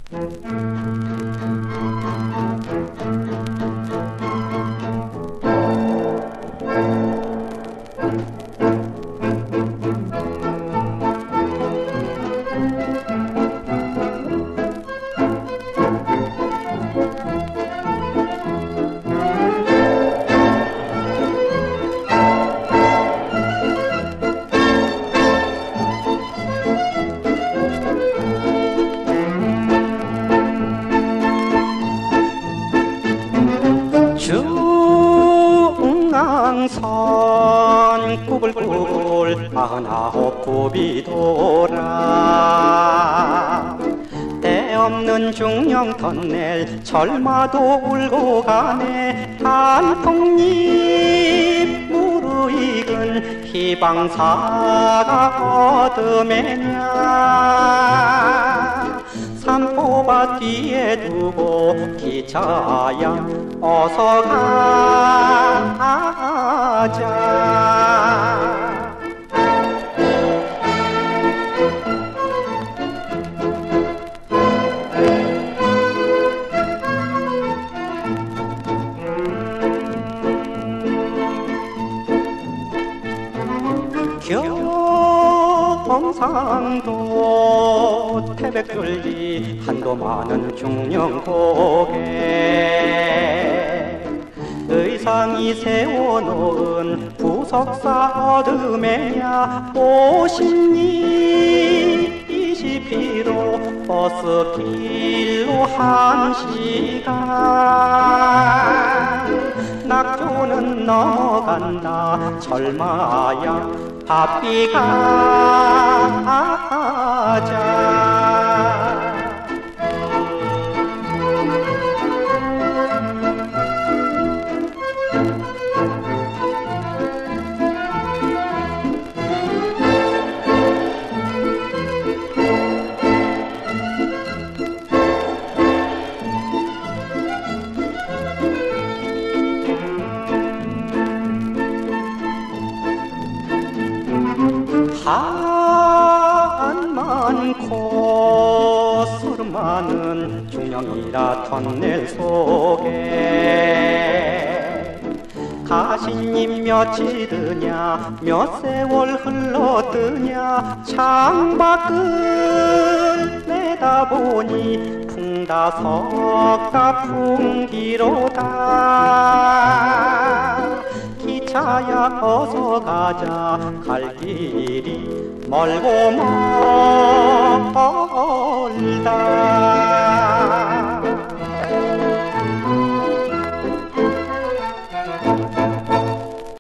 중앙선 꾸불꾸불 49굽이 돌아 때없는 중령 덧낼 철마도 울고 가네. 단풍잎 무르익은 희방사가 어둠에냐. 산포밭 뒤에 두고 기차야 어서 가자. 경상도 태백둘리 한도 많은 중령고개 의상이 세워놓은 부석사 어둠에야 50리 20피로 버스길로 1시간 낙조는 넘어간다. 철마야 바삐 가자. 한 많고 술 많은 중령이라 턴넬 속에 가신님 며칠이냐 몇 세월 흘러드냐. 창밖을 내다보니 풍다석가 풍기로다. 기차야 어서 가자. 갈 길이 멀고 멀다.